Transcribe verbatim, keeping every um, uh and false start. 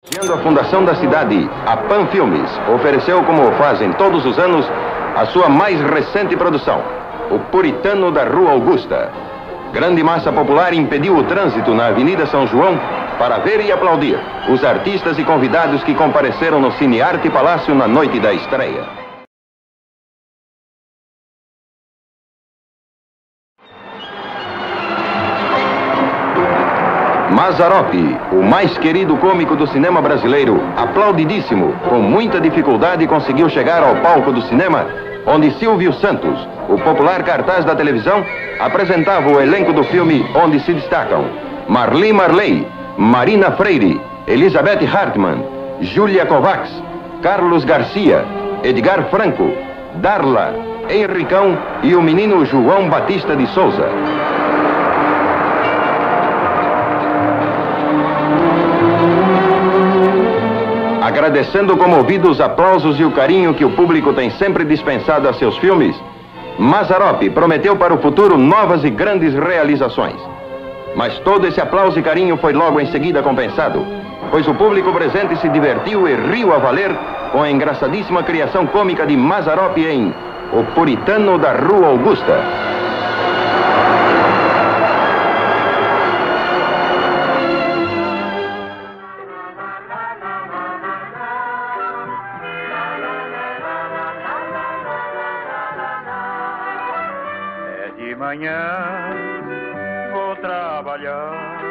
A fundação da cidade, a Pan Filmes, ofereceu, como fazem todos os anos, a sua mais recente produção, O Puritano da Rua Augusta. Grande massa popular impediu o trânsito na Avenida São João para ver e aplaudir os artistas e convidados que compareceram no Cine Arte Palácio na noite da estreia. Mazzaropi, o mais querido cômico do cinema brasileiro, aplaudidíssimo, com muita dificuldade conseguiu chegar ao palco do cinema, onde Silvio Santos, o popular cartaz da televisão, apresentava o elenco do filme onde se destacam Marli Marley, Marina Freire, Elizabeth Hartmann, Júlia Kovacs, Carlos Garcia, Edgar Franco, Darla, Henricão e o menino João Batista de Souza. Agradecendo comovido os aplausos e o carinho que o público tem sempre dispensado a seus filmes, Mazzaropi prometeu para o futuro novas e grandes realizações. Mas todo esse aplauso e carinho foi logo em seguida compensado, pois o público presente se divertiu e riu a valer com a engraçadíssima criação cômica de Mazzaropi em O Puritano da Rua Augusta. De manhã vou trabalhar